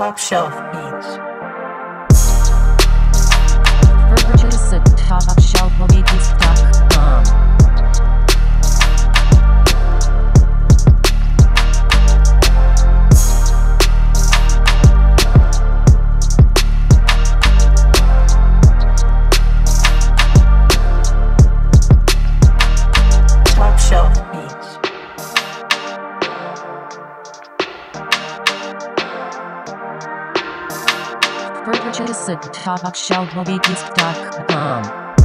Top Shelf Beats. Purchase at TopShelfBeats.com. Top Shelf Beats. Purchase at TopShelfBeats.com.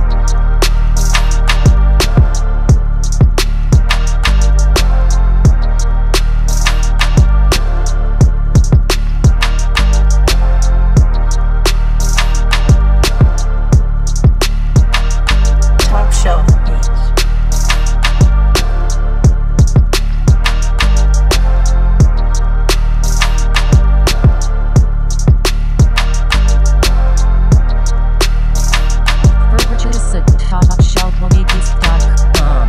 Top Shelf Beats. Purchase at TopShelfBeats.com.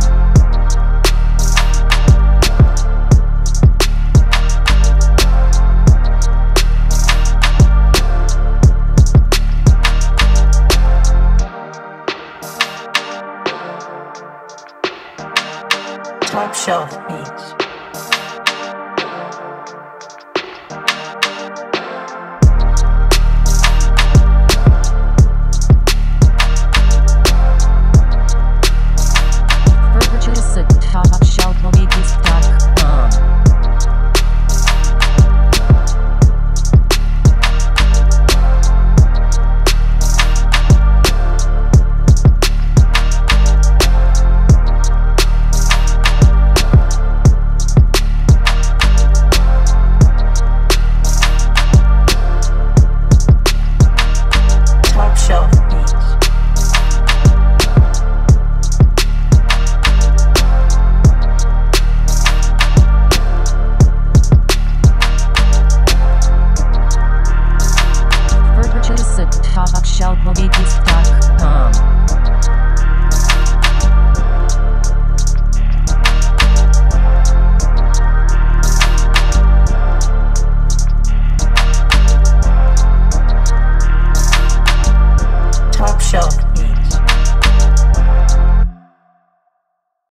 Top Shelf Beats. Purchase at TopShelfBeats.com. Top Shelf Beats. Purchase at TopShelfBeats.com.